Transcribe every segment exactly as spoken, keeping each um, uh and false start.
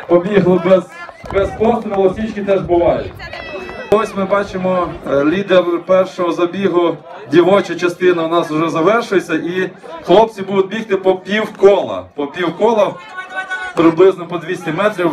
побігли без, без пострілу, стічки теж бувають. Ось ми бачимо, лідер першого забігу, дівоча частина у нас вже завершується, і хлопці будуть бігти по пів кола. По пів кола, приблизно по двісті метрів.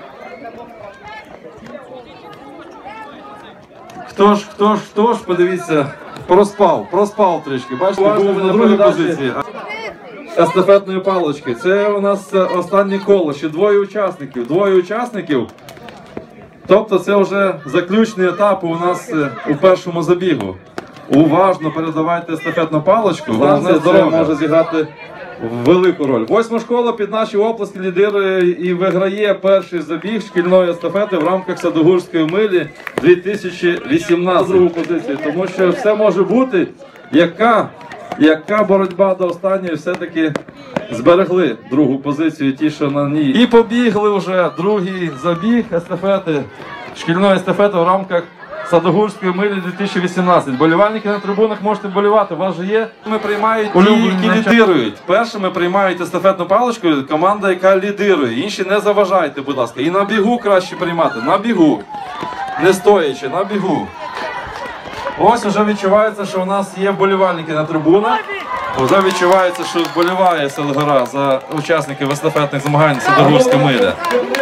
Хто ж, хто ж, хто ж, подивіться, проспав, проспав трішки. Бачите, був на другій позиції. Естафетної палочки. Це у нас останнє коло, ще двоє учасників. Двоє учасників. Тобто це вже заключний етап у нас у першому забігу. Уважно передавайте естафетну паличку, головне здоров'я може зіграти велику роль. Восьма школа під наші оплески лідирує і виграє перший забіг шкільної естафети в рамках Садогурської милі дві тисячі вісімнадцять. Другу позицію, тому що все може бути, яка, яка боротьба до останньої все-таки зберегли другу позицію, ті, що на ній. І побігли вже другий забіг естафети, шкільної естафети в рамках Садогурської милі дві тисячі вісімнадцять. Болівальники на трибунах можете болівати. У вас же є. Ми приймають ті, які лідирують. Першими приймають естафетну паличку команда, яка лідирує. Інші не заважайте, будь ласка. І на бігу краще приймати. На бігу. Не стоячи, на бігу. Ось вже відчувається, що у нас є вболівальники на трибунах. Вже відчувається, що вболіває Селгора за учасників естафетних змагань Садогурська миля.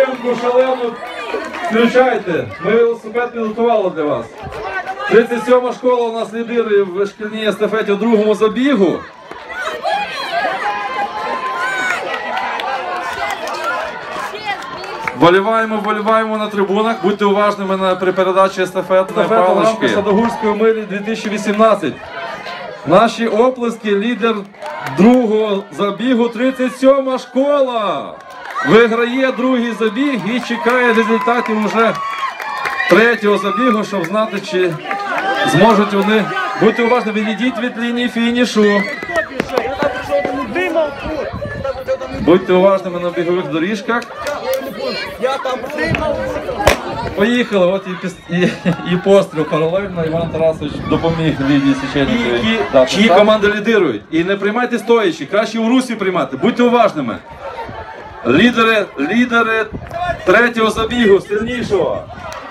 Включайте, ми велосипед підготували для вас. тридцять сьома школа у нас лідирує в шкільній естафеті у другому забігу. Вболіваємо, вболіваємо на трибунах, будьте уважними на, при передачі естафетної палички. Садогурської милі дві тисячі вісімнадцять. Наші оплески, лідер другого забігу, тридцять сьома школа. Виграє другий забіг і чекає результатів уже третього забігу, щоб знати, чи зможуть вони. Будьте уважні, відійдіть від лінії фінішу. Будьте уважними на бігових доріжках. Поїхали, от і, і, і постріл паралельно. Іван Тарасович допоміг Лідії Січельниковій. Чиї команди лідирують. І не приймайте стоячи, краще у русі приймати. Будьте уважними. Лідери, лідери третього забігу, сильнішого.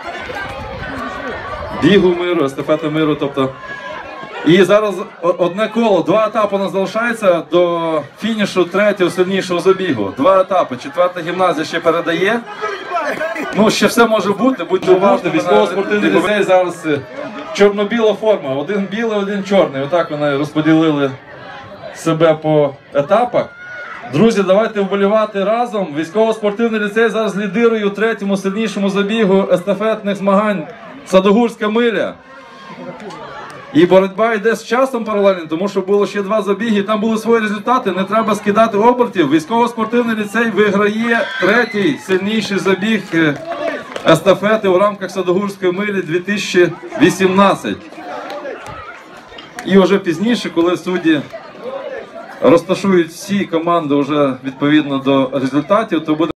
Бігу миру, естафети миру, тобто. І зараз одне коло, два етапи у нас залишається до фінішу третього сильнішого забігу. Два етапи. Четверта гімназія ще передає. Ну, ще все може бути, будьте уважні. Військово-спортивний ліцей зараз чорно-біла форма. Один білий, один чорний. Отак вони розподілили себе по етапах. Друзі, давайте вболівати разом. Військово-спортивний ліцей зараз лідирує у третьому сильнішому забігу естафетних змагань Садогурська миля. І боротьба йде з часом паралельно, тому що було ще два забіги, там були свої результати, не треба скидати обертів. Військово-спортивний ліцей виграє третій сильніший забіг естафети у рамках Садогурської милі дві тисячі вісімнадцять. І вже пізніше, коли судді розташують всі команди вже відповідно до результатів, то буде